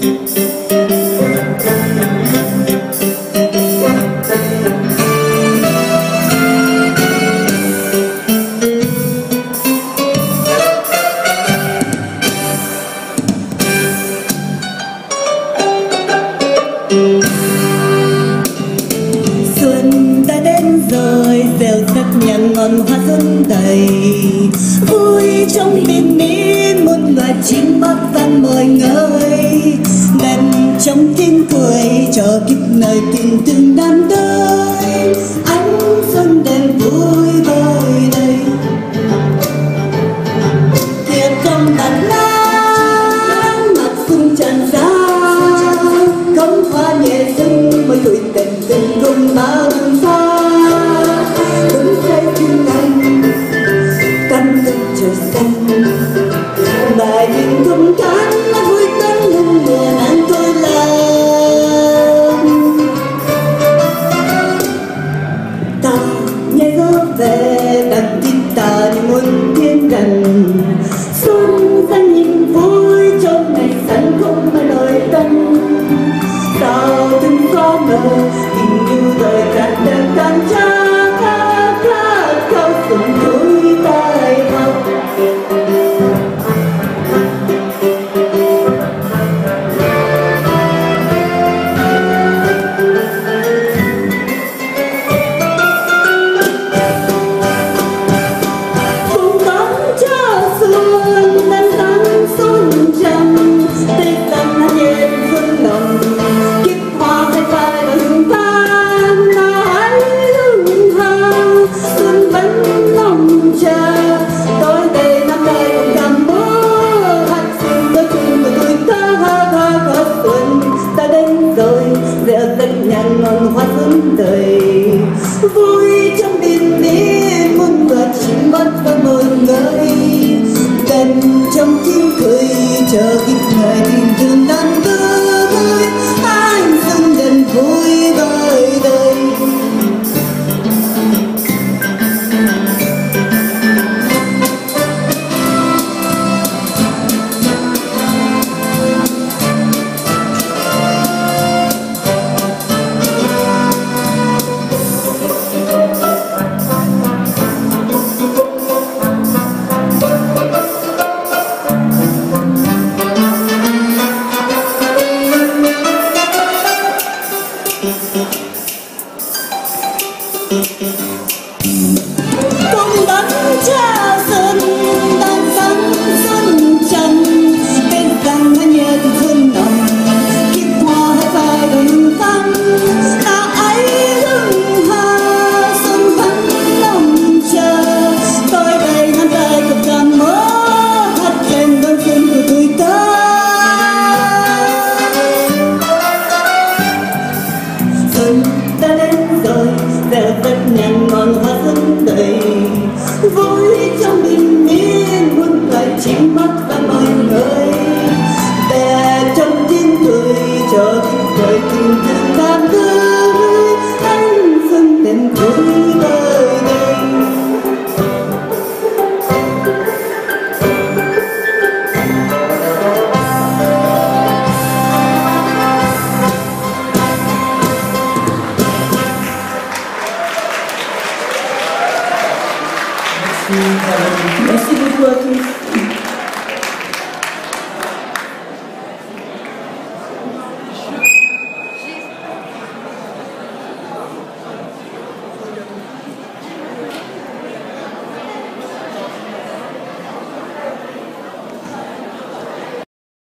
Xuân đã đến rồi, rêu sắc nhang ngọn hoa xuân đầy, vui trong bình yên muôn loài chim hót vang mỏi ngơi, ngân trong tiếng cười cho kiếp nơi tình thương đan đới, ánh xuân đêm vui vơi đầy. Tiệc trong bàn lan mặt xuân tràn ra, cống hoa nhẹ dâng mới tuổi tình tình cùng bao năm xa. Đứng đây thiên anh căn từng trời xanh, bài tình không cánh nó vui tấn lưng mùa nắng tôi làm. Ta nhảy gió về đặt tin ta đi muôn thiên đàng, xuân sang nhìn vui trong ngày sẵn không mà đời tân. Sao từng có mơ tình yêu đời cạn đời tan cha, khát khao xuân cuối tai học. Cùng đón cho xuân đang sáng xuân trăng, tết tàn hát nhẹ xuân lòng. Nhang ngọn hoa xuân đời, vui trong bình yên muôn loài chim hót vang mỏi ngơi, gần trong tiếng cười chờ kịp ngày tình thương đan đới, anh xuân dần vui vơi đầy. Cùng đón chào xuân đang sáng xuân trăng, bên cạnh hoa nhẹ xuân nồng, kiếp hoa hai vai đồng thắm. Ta ấy hương hoa xuân vẫn lòng chờ, tôi đây nắm tay cầm cằm mơ hát lên đón xuân của tuổi ta. Xuân đã đến rồi, rêu sắc nhang ngọn hoa xuân đầy, vui trong bình yên muôn loài chim hót vang mỏi ngơi, về trong tiếng cười cho kiếp đời tình thương đan đới, ánh xuân đêm vui vơi đầy. Merci beaucoup à tous.